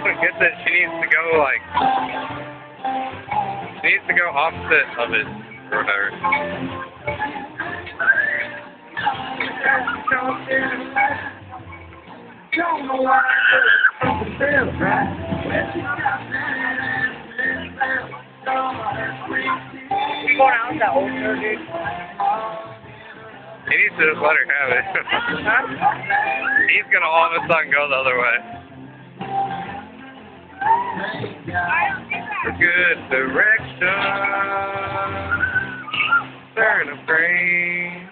doesn't get that she needs to go like opposite of it or whatever. Don't know why it feels right. You going out with that old girl, dude? He needs to just let her have it. Huh? He's gonna all of a sudden go the other way. Good direction. Turn a brain.